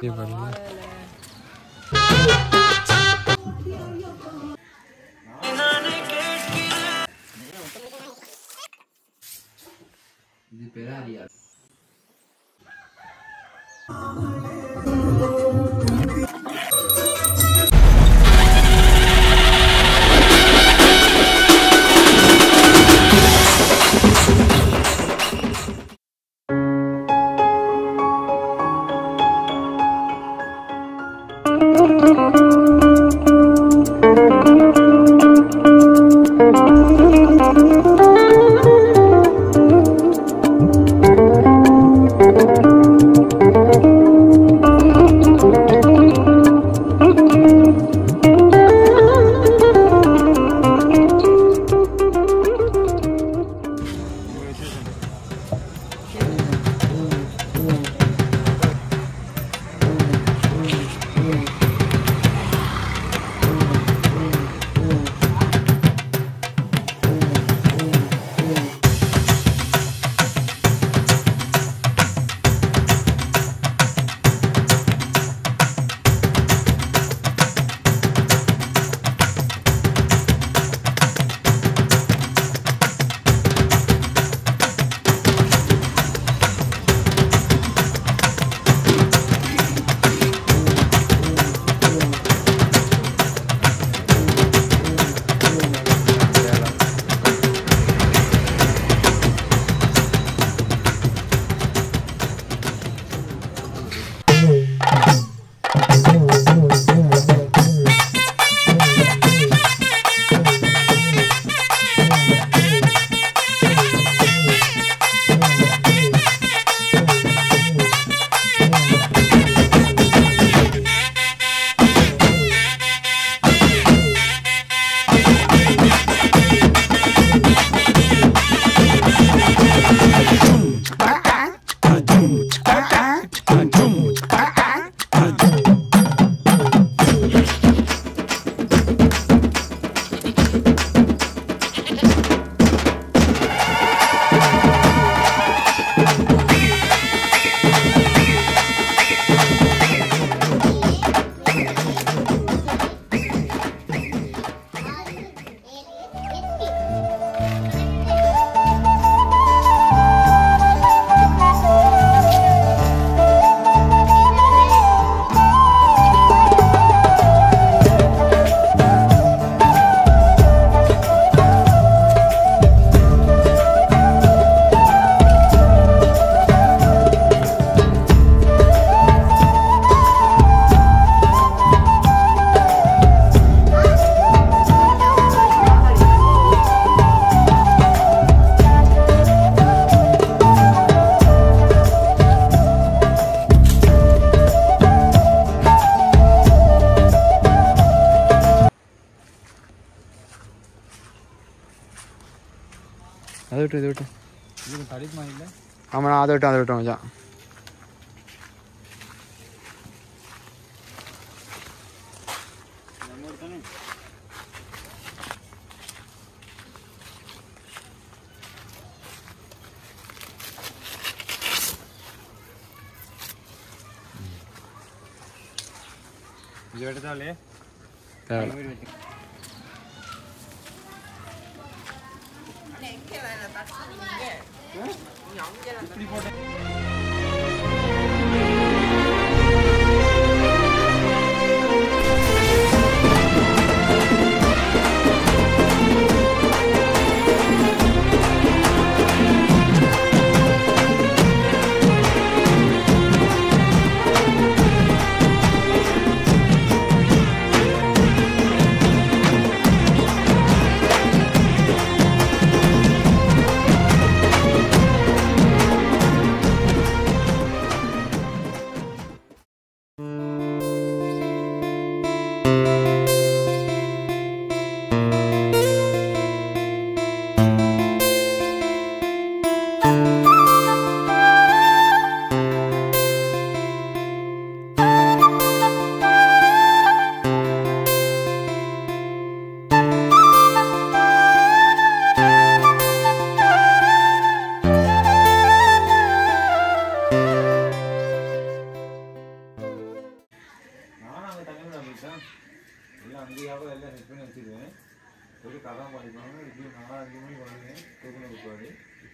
இது பெராரியா அது விட்டு இது விட்டு இது தடிக்குமா இல்லை? ஆமாண்ணா அதை விட்டோம் மச்சான். இது எடுத்தாலே இப்படி போட்டு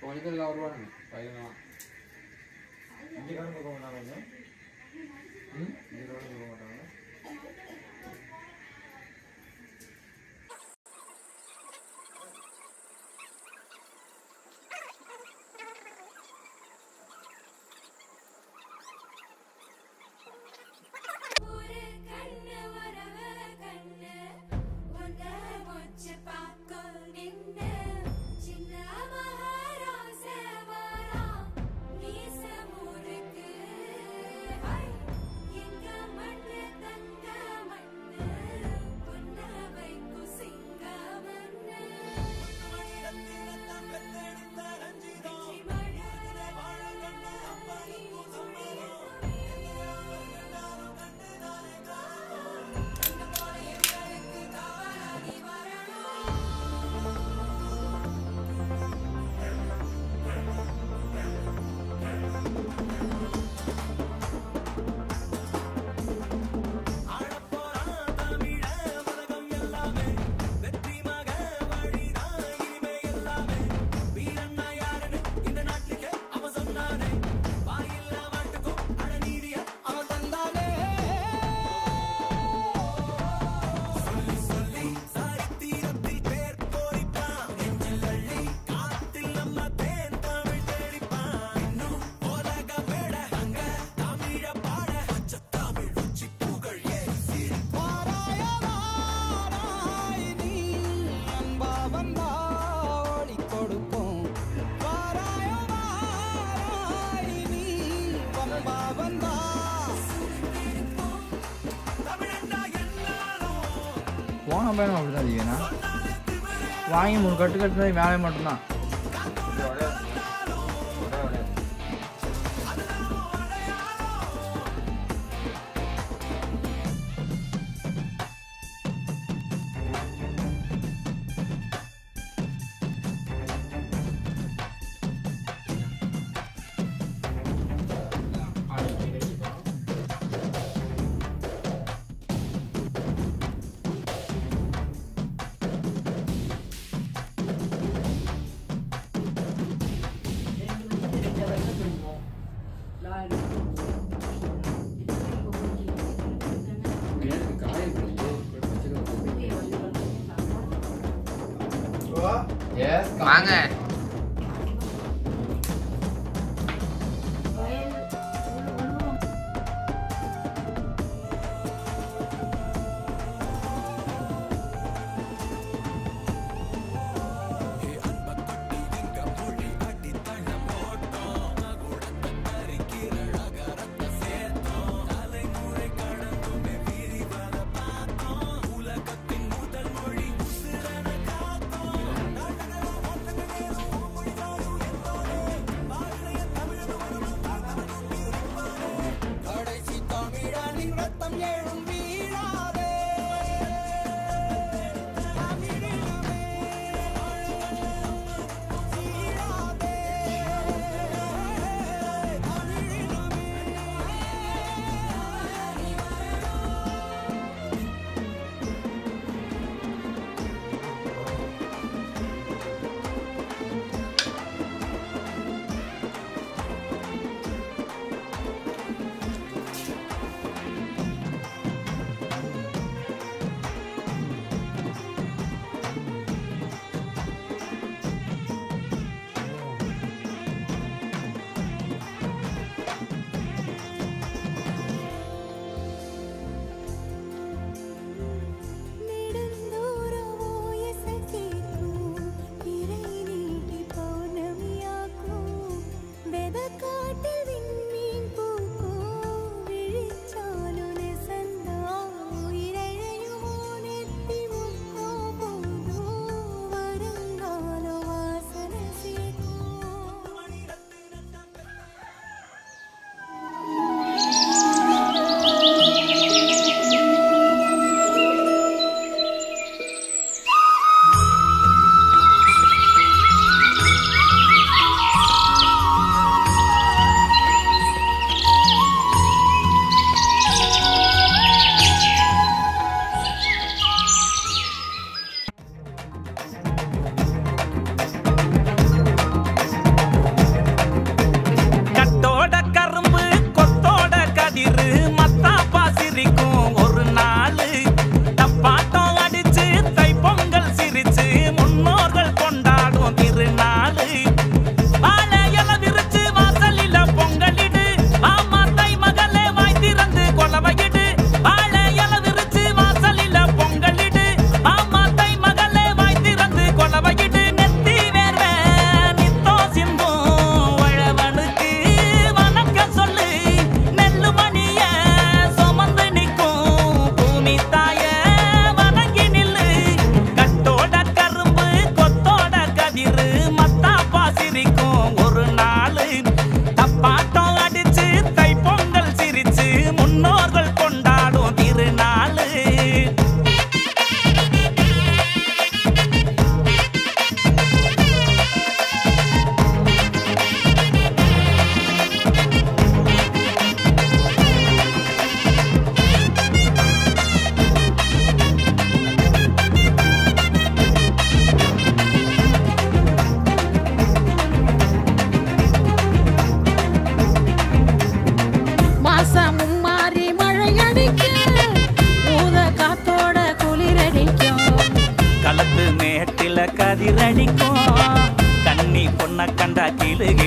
Pongal or one. I don't know. You can't go on. You don't go on. போன பையனும் அப்படிதான் தீவனா வாங்கி 3 கட்டு கட்டுறது வேலை மட்டும்தான். வாங்க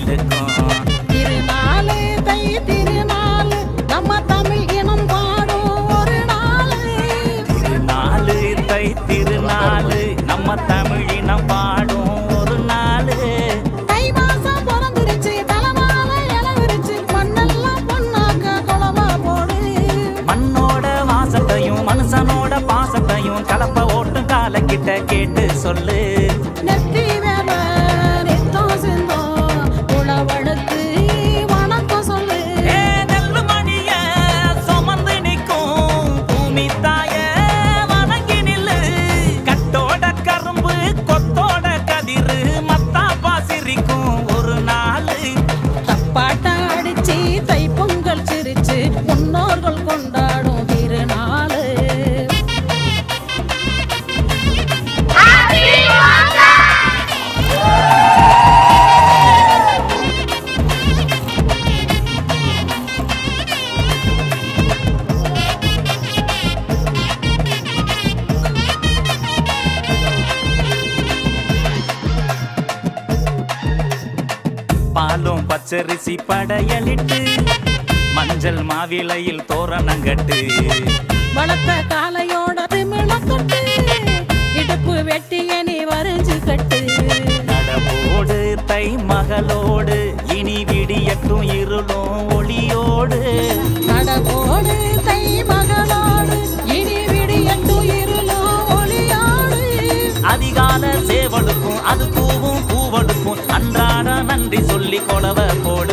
இழுக்கும். திருநாளு தை திருநாளு நம்ம தமிழ் இனம் பாடும் ஒரு நாள். திருநாளு தை திருநாளு நம்ம தமிழ் இனம் பாடும் ஒரு நாள். தை மாசம் பிறந்துருச்சு தலைமால இளவிருச்சு மண்ணெல்லாம் பொண்ணாக்க குளமா போடு. மண்ணோட வாசத்தையும் மனுஷனோட பாசத்தையும் கலப்ப ஓட்டும் காலக்கிட்ட கேட்டு சொல்லு. நெத்தி வேல நித்தம் சிந்தம் உழவனுக்கு வணக்கம் சொல்லு. நெல்லு மணிய சுமந்து நிற்கும் பூமி தாய வணங்கி நில்லு. கட்டோட கரும்பு கொத்தோட கதிரு மத்தாப்பா சிரிக்கும் ஒரு நாள். தப்பாட்டம் அடிச்சு தை பொங்கல் சிரிச்சு முன்னோர்கள் கொண்டாடும் திருநாள். பாலும் பச்சரிசி படையலிட்டு மஞ்சள் மாவிலையில் தோரணங்கட்டு. வளர்த்த காலையோட திமிழக்கட்டு இடுப்பு வெட்டிய நீ வரைஞ்சு கட்டு. நடவோடு தை மகளோடு இனி விடியட்டும் இருளும் ஒளியோடு. நடவோடு தை மகளோடு இனி விடியட்டும் இருளும் ஒளியோடு. அதிகால சேவடுக்கும் அது பூவும் பூவடுக்கும் அன்றாட நன்றி சொல்லி கொலவ போடு.